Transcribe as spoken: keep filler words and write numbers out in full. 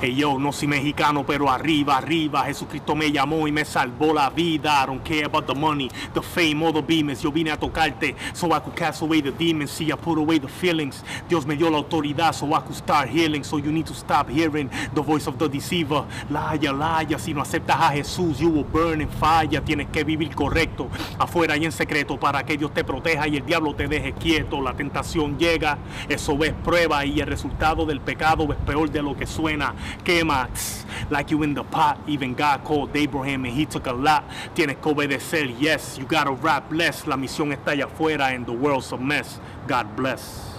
Hey yo, no soy mexicano, pero arriba, arriba. Jesucristo me llamó y me salvó la vida. I don't care about the money, the fame, or the beamers. Yo vine a tocarte, so I could cast away the demons. See, I put away the feelings. Dios me dio la autoridad, so I could start healing. So you need to stop hearing the voice of the deceiver. Liar, liar, si no aceptas a Jesús, you will burn in fire. Tienes que vivir correcto, afuera y en secreto, para que Dios te proteja y el diablo te deje quieto. La tentación llega, eso es prueba, y el resultado del pecado es peor de lo que suena. Quema, tss, like you in the pot. Even God called Abraham and he took a lot. Tienes que obedecer, yes, you gotta rap less. La misión está allá afuera and the world's a mess. God bless.